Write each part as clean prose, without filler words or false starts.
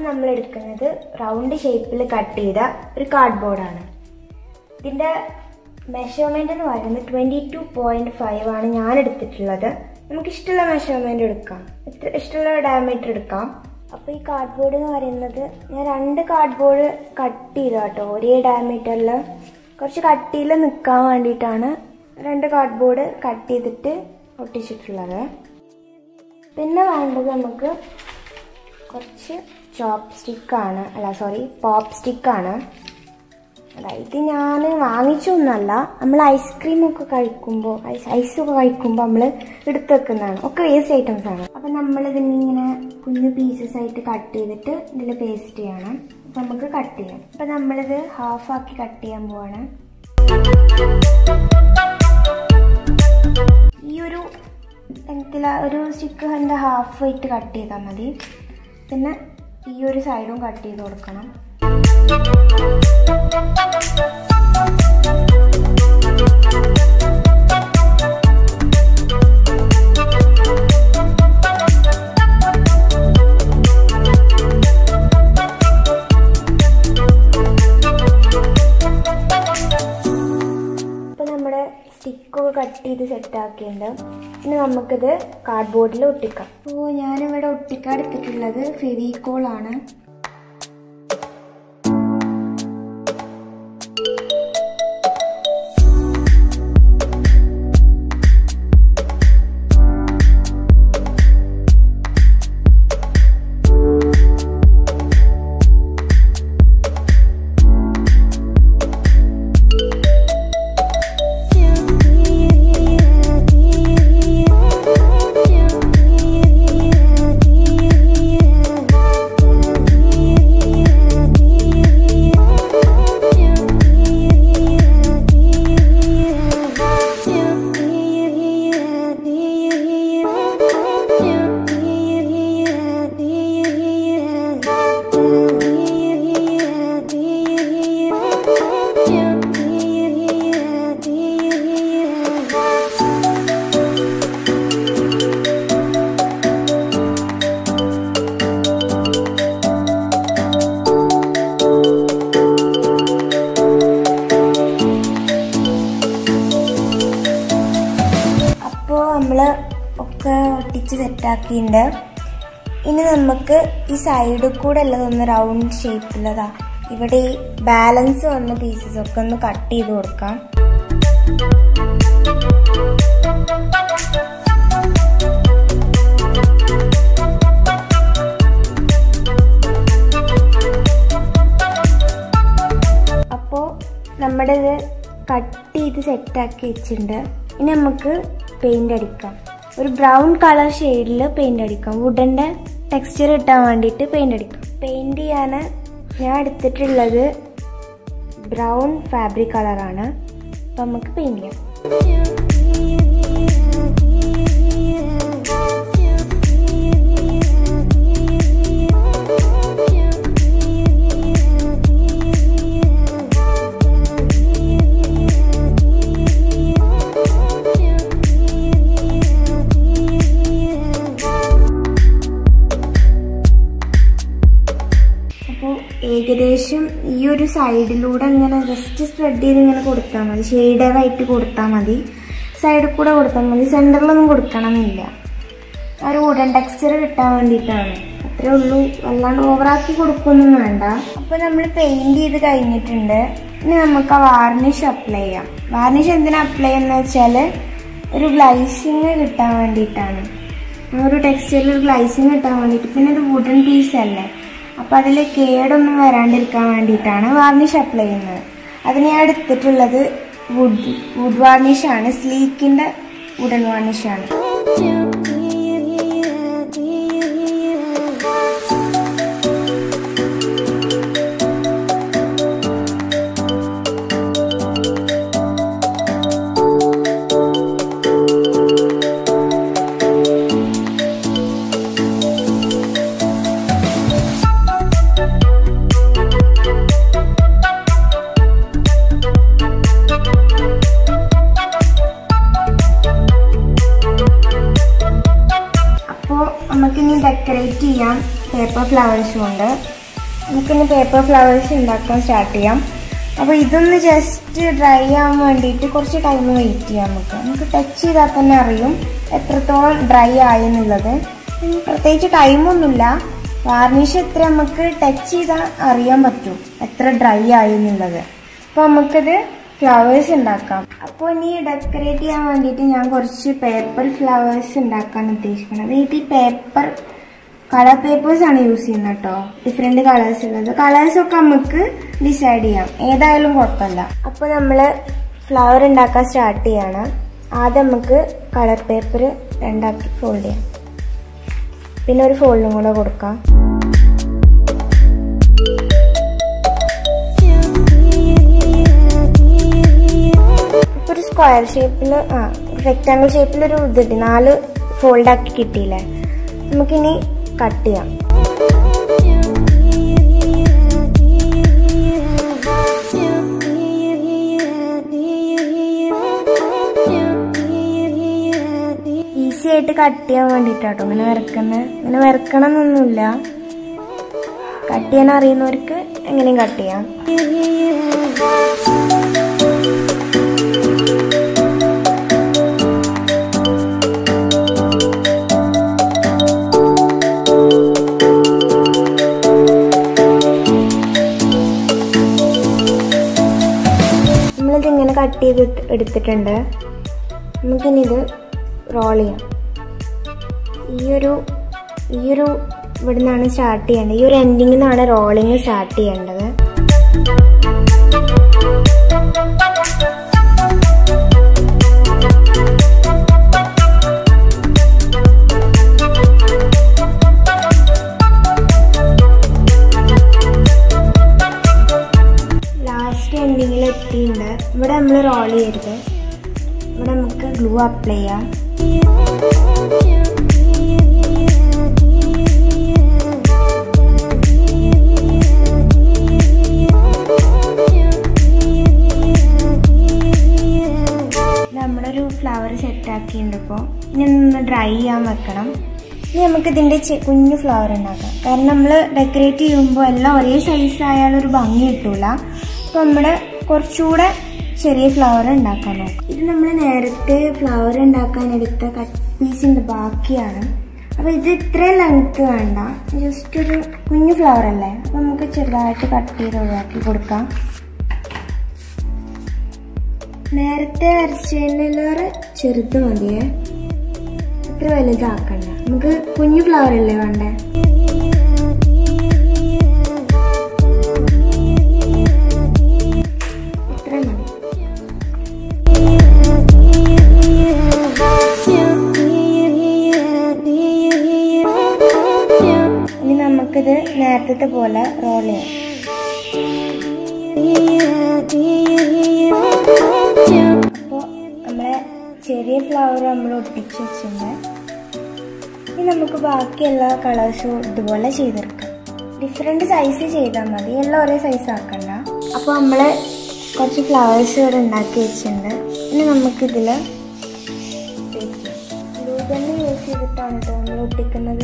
നമ്മൾ എടുക്കുന്നത് റൗണ്ട് ഷേപ്പിൽ കട്ട് ചെയ്ത ഒരു കാർഡ്ബോർഡാണ്. ഇതിൻ്റെ മെഷർമെൻ്റ് എന്ന് പറയുന്നത് 22.5 ആണ് ഞാൻ എടുത്തിട്ടുള്ളത്. നമുക്ക് ഇഷ്ടമുള്ള മെഷർമെൻ്റ് എടുക്കാം, ഇഷ്ടമുള്ള ഡയമീറ്റർ എടുക്കാം. അപ്പോൾ ഈ കാർഡ്ബോർഡ് എന്ന് പറയുന്നത് ഞാൻ 2 കാർഡ്ബോർഡ് കട്ട് ചെയ്താട്ടോ, ഒരേ ഡയമീറ്ററിൽ കുറച്ച് കട്ടിയിൽ നിൽക്കാൻ വേണ്ടിയിട്ടാണ് 2 കാർഡ്ബോർഡ് കട്ട് ചെയ്തിട്ട് ഒട്ടിച്ചിട്ടുള്ളത്. പിന്നെ വേണ്ടത് നമുക്ക് കുറച്ച് പോപ്പ് സ്റ്റിക്കാണ്. ഇത് ഞാൻ വാങ്ങിച്ചൊന്നുമല്ല, നമ്മൾ ഐസ്ക്രീമൊക്കെ കഴിക്കുമ്പോൾ ഐസൊക്കെ കഴിക്കുമ്പോൾ നമ്മൾ എടുത്ത് വെക്കുന്നതാണ്, ഒക്കെ വേസ്റ്റ് ഐറ്റംസ് ആണ്. അപ്പം നമ്മളിതിങ്ങനെ കുഞ്ഞു പീസസ് ആയിട്ട് കട്ട് ചെയ്തിട്ട് ഇതിൽ പേസ്റ്റ് ചെയ്യണം. അപ്പം നമുക്ക് കട്ട് ചെയ്യാം. അപ്പം നമ്മളിത് ഹാഫാക്കി കട്ട് ചെയ്യാൻ പോവാണ്. ഈ ഒരു സ്റ്റിക്ക് ഹാഫ് ആയിട്ട് കട്ട് ചെയ്താൽ മതി. പിന്നെ ഈ ഒരു സൈഡും കട്ട് ചെയ്ത് കൊടുക്കണം. സ്റ്റിക്കൊക്കെ കട്ട് ചെയ്ത് സെറ്റാക്കിയിട്ടുണ്ട്. ഇനി നമുക്കിത് കാർഡ്ബോർഡിൽ ഒട്ടിക്കാം. അപ്പോൾ ഞാനിവിടെ ഒട്ടിക്കാൻ എടുത്തിട്ടുള്ളത് ഫെവിക്കോളാണ്. നമ്മൾ ഒക്കെ ഒട്ടിച്ച് സെറ്റാക്കിയിട്ടുണ്ട്. ഇനി നമുക്ക് ഈ സൈഡിൽ കൂടെ ഉള്ളത് ഒന്ന് റൗണ്ട് ഷേപ്പിലതാ ഇവിടെ ഈ ബാലൻസ് വന്ന പീസസ് ഒക്കെ ഒന്ന് കട്ട് ചെയ്ത് കൊടുക്കാം. അപ്പോൾ നമ്മുടെ ഇത് കട്ട് ചെയ്ത് സെറ്റാക്കി വെച്ചിട്ടുണ്ട്. ഇനി നമുക്ക് പെയിന്റ് അടിക്കാം. ഒരു ബ്രൗൺ കളർ ഷെയ്ഡിൽ പെയിന്റ് അടിക്കാം. വുഡന്റെ ടെക്സ്ചർ കിട്ടാൻ വേണ്ടിയിട്ട് പെയിന്റ് അടിക്കാം. പെയിന്റ് ചെയ്യാൻ ഞാൻ എടുത്തിട്ടുള്ളത് ബ്രൗൺ ഫാബ്രിക് കളറാണ്. അപ്പം നമുക്ക് പെയിന്റ് ചെയ്യാം. ഏകദേശം ഈ ഒരു സൈഡിലൂടെ ഇങ്ങനെ ജസ്റ്റ് സ്പ്രെഡ് ചെയ്ത് ഇങ്ങനെ കൊടുത്താൽ മതി, ഷെയ്ഡായിട്ട് കൊടുത്താൽ മതി. സൈഡിൽ കൂടെ കൊടുത്താൽ മതി, സെൻറ്ററിലൊന്നും കൊടുക്കണമെന്നില്ല. ഒരു വുഡൻ ടെക്സ്ചർ കിട്ടാൻ വേണ്ടിയിട്ടാണ്, അത്രേ ഉള്ളൂ. അല്ലാണ്ട് ഓവറാക്കി കൊടുക്കൊന്നും വേണ്ട. അപ്പോൾ നമ്മൾ പെയിൻറ് ചെയ്ത് കഴിഞ്ഞിട്ടുണ്ട്. ഇനി നമുക്ക് ആ വാർണിഷ് അപ്ലൈ ചെയ്യാം. വാർണിഷ് എന്തിനാ അപ്ലൈ ചെയ്യുന്നത് വെച്ചാൽ ഒരു ഗ്ലൈസിങ് കിട്ടാൻ വേണ്ടിയിട്ടാണ്, ഒരു ടെക്സ്ചറിൽ ഒരു ഗ്ലൈസിങ് കിട്ടാൻ വേണ്ടിയിട്ട്. പിന്നെ ഒരു വുഡൻ പീസ് അല്ലേ, അപ്പം അതിൽ കേടൊന്നും വരാണ്ടിരിക്കാൻ വേണ്ടിയിട്ടാണ് വാർണിഷ് അപ്ലൈ ചെയ്യുന്നത്. അതിന് ഞാൻ എടുത്തിട്ടുള്ളത് വുഡ് വാർണിഷാണ്, സ്ലീക്കിൻ്റെ വുഡൻ വാർണിഷാണ്. നമുക്കിനി ഡെക്കറേറ്റ് ചെയ്യാം പേപ്പർ ഫ്ലവേഴ്സ് കൊണ്ട്. നമുക്കിനി പേപ്പർ ഫ്ലവേഴ്സ് ഉണ്ടാക്കാൻ സ്റ്റാർട്ട് ചെയ്യാം. അപ്പോൾ ഇതൊന്ന് ജസ്റ്റ് ഡ്രൈ ആവാൻ വേണ്ടിയിട്ട് കുറച്ച് ടൈം വെയിറ്റ് ചെയ്യാം. നമുക്ക് ടച്ച് ചെയ്താൽ തന്നെ അറിയും എത്രത്തോളം ഡ്രൈ ആയി എന്നുള്ളത്. പ്രത്യേകിച്ച് ടൈമൊന്നുമില്ല, വാർണിഷ് എത്ര നമുക്ക് ടച്ച് ചെയ്താൽ അറിയാൻ പറ്റും എത്ര ഡ്രൈ ആയി എന്നുള്ളത്. അപ്പോൾ നമുക്കത് ഫ്ലവേഴ്സ് ഉണ്ടാക്കാം. അപ്പോൾ ഇനി ഡെക്കറേറ്റ് ചെയ്യാൻ വേണ്ടിയിട്ട് ഞാൻ കുറച്ച് പേപ്പർ ഫ്ലവേഴ്സ് ഉണ്ടാക്കാൻ ഉദ്ദേശിക്കുന്നത്. ഈ പേപ്പർ കളർ പേപ്പേഴ്സ് ആണ് യൂസ് ചെയ്യുന്നത് കേട്ടോ. ഡിഫറെൻറ്റ് കളേഴ്സ് ഉള്ളത്. കളേഴ്സൊക്കെ നമുക്ക് ഡിസൈഡ് ചെയ്യാം, ഏതായാലും കുഴപ്പമില്ല. അപ്പോൾ നമ്മൾ ഫ്ലവർ ഉണ്ടാക്കാൻ സ്റ്റാർട്ട് ചെയ്യാണ്. ആദ്യം നമുക്ക് കളർ പേപ്പർ രണ്ടാക്കി ഫോൾഡ് ചെയ്യാം. പിന്നെ ഒരു ഫോൾഡും കൂടെ കൊടുക്കാം. ഒരു സ്ക്വയർ ഷേപ്പിൽ റെക്റ്റാങ്കിൾ ഷേപ്പിലൊരു ഇതിട്ട് 4 ഫോൾഡാക്കി കിട്ടിയില്ലേ. നമുക്കിനി കട്ട് ചെയ്യാം. ഈസി ആയിട്ട് കട്ട് ചെയ്യാൻ വേണ്ടിയിട്ടാട്ടോ ഇങ്ങനെ വരക്കുന്നത്. ഇങ്ങനെ വരക്കണം എന്നൊന്നുമില്ല, കട്ട് ചെയ്യാൻ അറിയുന്നവർക്ക് എങ്ങനെയും കട്ട് ചെയ്യാം. നമ്മളിതിങ്ങനെ കട്ട് ചെയ്ത് എടുത്തിട്ടുണ്ട്. നമുക്കിനി ഇത് റോൾ ചെയ്യാം. ഈ ഒരു ഇവിടെ നിന്നാണ് സ്റ്റാർട്ട് ചെയ്യേണ്ടത്. ഈ ഒരു എൻഡിങ്ങിൽ നിന്നാണ് റോളിങ് സ്റ്റാർട്ട് ചെയ്യേണ്ടത്. ലാസ്റ്റ് എൻഡിങ്ങിൽ എത്തിയിട്ടുണ്ട്. ഇവിടെ നമ്മൾ റോൾ ചെയ്യരുത്. ഇവിടെ നമുക്ക് ഗ്ലൂ അപ്ലൈ ചെയ്യാം. നമ്മുടെ ഒരു ഫ്ലവർ സെറ്റാക്കിയിട്ടുണ്ട്. ഇപ്പോൾ ഇനി ഒന്ന് ഡ്രൈ ചെയ്യാൻ വെക്കണം. ഇനി നമുക്ക് ഇതിൻ്റെ കുഞ്ഞു ഫ്ലവർ ഉണ്ടാക്കാം. കാരണം നമ്മൾ ഡെക്കറേറ്റ് ചെയ്യുമ്പോൾ എല്ലാം ഒരേ സൈസ് ആയാലൊരു ഭംഗി കിട്ടൂല. അപ്പോൾ നമ്മൾ കുറച്ചുകൂടെ ചെറിയ ഫ്ലവർ ഉണ്ടാക്കാൻ നോക്കാം. ഇത് നമ്മൾ നേരത്തെ ഫ്ലവർ ഉണ്ടാക്കാൻ എടുത്ത കട്ട് പീസിൻ്റെ ബാക്കിയാണ്. അപ്പോൾ ഇത് ഇത്രയും ലെങ്ത്ത് വേണ്ട, ജസ്റ്റ് ഒരു കുഞ്ഞു ഫ്ലവർ അല്ലേ. അപ്പോൾ നമുക്ക് ചെറുതായിട്ട് കട്ട് ചെയ്ത് ഒഴിവാക്കി കൊടുക്കാം. നേരത്തെ വരച്ചതിലേറെ ചെറുത് മതിയേ, അത്ര വലുതാക്കണ്ട. നമുക്ക് കുഞ്ഞു ഫ്ലവർ അല്ലേ വേണ്ടേ. ഇനി നമുക്കിത് നേരത്തെ പോലെ റോൾ ചെയ്യാം. അപ്പോൾ നമ്മളെ ചെറിയ ഫ്ലവർ നമ്മൾ ഒട്ടിച്ച് വെച്ചിട്ടുണ്ട്. ഇനി നമുക്ക് ബാക്കി എല്ലാ കളേഴ്സും ഇതുപോലെ ചെയ്തെടുക്കാം. ഡിഫറെൻറ്റ് സൈസ് ചെയ്താൽ മതി, എല്ലാം ഒരേ സൈസ് ആക്കണ്ട. അപ്പോൾ നമ്മൾ കുറച്ച് ഫ്ലവേഴ്സ് ഇവിടെ ഉണ്ടാക്കി വെച്ചിട്ടുണ്ട്. ഇനി നമുക്കിതിൽ ഗ്ലൂ ഗൺ യൂസ് ചെയ്തിട്ടാണ് കേട്ടോ നമ്മൾ ഒട്ടിക്കുന്നത്.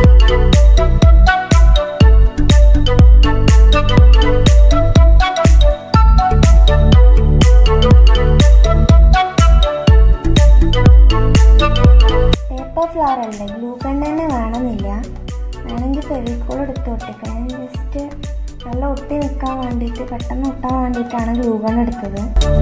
പേപ്പർ ഫ്ലവർ അല്ലേ, ഗ്ലൂ ഗൺ തന്നെ വേണമെന്നില്ല. വേണമെങ്കിൽ ഫെവിക്കോൾ എടുത്ത് ഒട്ടിക്കണം. ജസ്റ്റ് നല്ല ഒട്ടി നിൽക്കാൻ വേണ്ടിയിട്ട്, പെട്ടെന്ന് ഒട്ടാൻ വേണ്ടിയിട്ടാണ് ഗ്ലൂ ഗൺ എടുത്തത്.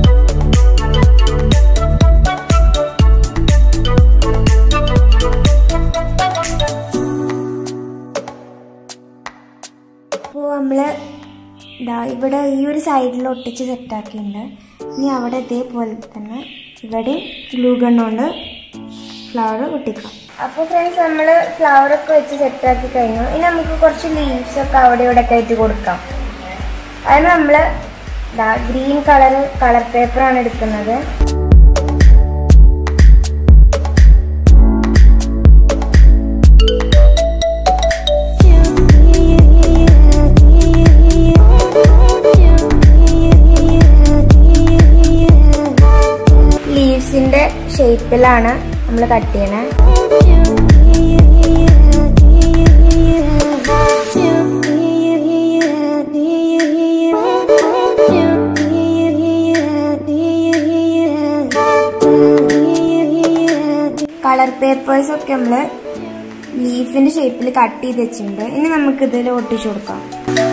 അപ്പോൾ നമ്മൾ ഇവിടെ ഈ ഒരു സൈഡിൽ ഒട്ടിച്ച് സെറ്റാക്കിയിട്ടുണ്ട്. ഇനി അവിടെ ഇതേപോലെ തന്നെ ഇവിടെ ഗ്ലൂ ഗൺ കൊണ്ട് ഫ്ലവർ ഒട്ടിക്കാം. അപ്പോൾ ഫ്രണ്ട്സ്, നമ്മൾ ഫ്ലവറൊക്കെ വെച്ച് സെറ്റാക്കി കഴിഞ്ഞു. ഇനി നമുക്ക് കുറച്ച് ലീവ്സൊക്കെ അവിടെ ഇവിടെ ഒക്കെ ആയിട്ട് കൊടുക്കാം. അതിന് നമ്മൾ ഗ്രീൻ കളർ പേപ്പറാണ് എടുക്കുന്നത്. ലീവ്സിൻ്റെ ഷേപ്പിലാണ് നമ്മൾ കട്ട് ചെയ്യണേ. പേപ്പേഴ്സൊക്കെ നമ്മൾ ലീഫിന്റെ ഷേപ്പിൽ കട്ട് ചെയ്ത് വെച്ചിട്ടുണ്ട്. ഇനി നമുക്ക് ഇതിൽ ഒട്ടിച്ചു കൊടുക്കാം.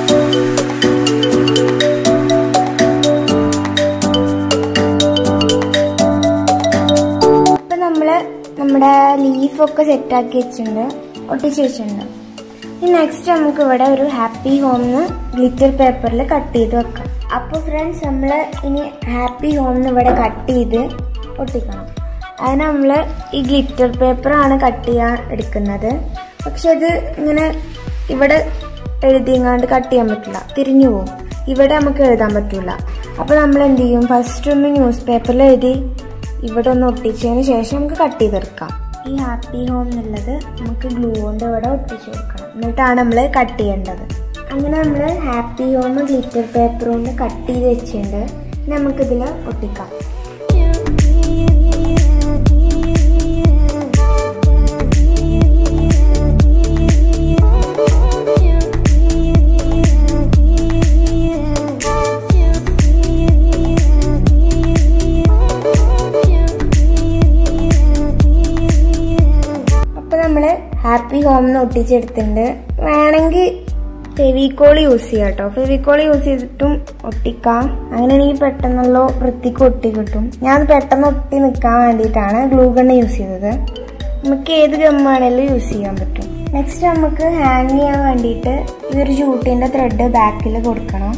അപ്പൊ നമ്മുടെ ലീഫൊക്കെ സെറ്റാക്കി വെച്ചിട്ടുണ്ട്, ഒട്ടിച്ചു വെച്ചിട്ടുണ്ട്. ഇനി നെക്സ്റ്റ് നമുക്ക് ഇവിടെ ഒരു ഹാപ്പി ഹോംന്ന് ഗ്ലിറ്റർ പേപ്പറിൽ കട്ട് ചെയ്ത് വെക്കാം. അപ്പോൾ ഫ്രണ്ട്സ്, നമ്മൾ ഇനി ഹാപ്പി ഹോംന്ന് ഇവിടെ കട്ട് ചെയ്ത് ഒട്ടിക്കണം. അതിന് നമ്മൾ ഈ ഗ്ലിറ്റർ പേപ്പറാണ് കട്ട് ചെയ്യാൻ എടുക്കുന്നത്. പക്ഷെ ഇത് ഇങ്ങനെ ഇവിടെ എഴുതിയങ്ങാണ്ട് കട്ട് ചെയ്യാൻ പറ്റില്ല, തിരിഞ്ഞു പോകും. ഇവിടെ നമുക്ക് എഴുതാൻ പറ്റില്ല. അപ്പോൾ നമ്മൾ എന്ത് ചെയ്യും, ഫസ്റ്റ് ഒന്ന് ന്യൂസ് പേപ്പറിൽ എഴുതി ഇവിടെ ഒന്ന് ഒട്ടിച്ചതിന് ശേഷം നമുക്ക് കട്ട് ചെയ്തെടുക്കാം. ഈ ഹാപ്പി ഹോം എന്നുള്ളത് നമുക്ക് ഗ്ലൂ കൊണ്ട് ഇവിടെ ഒട്ടിച്ചു കൊടുക്കണം. എന്നിട്ടാണ് നമ്മൾ കട്ട് ചെയ്യേണ്ടത്. അങ്ങനെ നമ്മൾ ഹാപ്പി ഹോം ഗ്ലിറ്റർ പേപ്പർ കൊണ്ട് കട്ട് ചെയ്ത് വെച്ചിട്ടുണ്ട്. നമുക്കിതിൽ ഒട്ടിക്കാം. Happy home ഒട്ടിച്ചെടുത്തിട്ടുണ്ട്. വേണമെങ്കിൽ ഫെവിക്കോൾ യൂസ് ചെയ്യാം കേട്ടോ. ഫെവിക്കോൾ യൂസ് ചെയ്തിട്ടും ഒട്ടിക്കാം. അങ്ങനെയാണെങ്കിൽ പെട്ടെന്നുള്ള വൃത്തിക്ക് ഒട്ടി കിട്ടും. ഞാൻ പെട്ടെന്ന് ഒട്ടി നിൽക്കാൻ വേണ്ടിയിട്ടാണ് ഗ്ലൂ ഗണ്ണ് യൂസ് ചെയ്തത്. നമുക്ക് ഏത് ഗമ്മാണെങ്കിലും യൂസ് ചെയ്യാൻ പറ്റും. നെക്സ്റ്റ് നമുക്ക് ഹാങ് ചെയ്യാൻ വേണ്ടിയിട്ട് ഈ ഒരു ജൂട്ടിൻ്റെ ത്രെഡ് ബാക്കിൽ കൊടുക്കണം.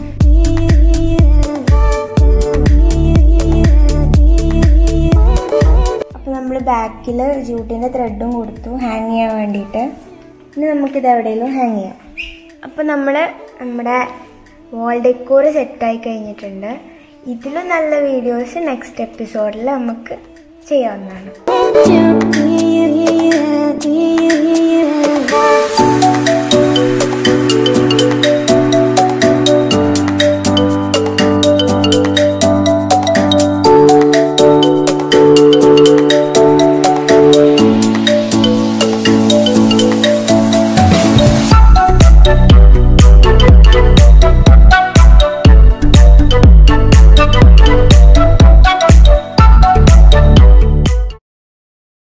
അപ്പോൾ നമ്മൾ ബാക്കിൽ ജൂട്ടിൻ്റെ ത്രെഡും കൊടുത്തു ഹാങ് ചെയ്യാൻ വേണ്ടിയിട്ട്. ഇനി നമുക്കിത് എവിടെയെങ്കിലും ഹാങ് ചെയ്യാം. അപ്പോൾ നമ്മുടെ വാൾ ഡെക്കോർ സെറ്റായി കഴിഞ്ഞിട്ടുണ്ട്. ഇതിലും നല്ല വീഡിയോസ് നെക്സ്റ്റ് എപ്പിസോഡിൽ നമുക്ക് ചെയ്യാവുന്നതാണ്.